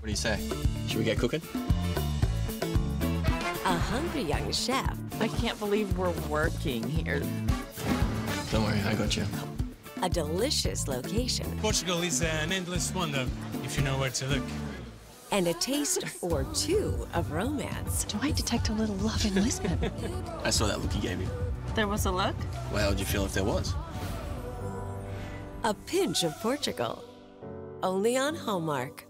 do you say? Should we get cooking? A hungry young chef. I can't believe we're working here. Don't worry, I got you. A delicious location. Portugal is an endless wonder, if you know where to look. And a taste or two of romance. Do I detect a little love in Lisbon? I saw that look you gave me. There was a look? Well, how would you feel if there was? A pinch of Portugal. Only on Hallmark.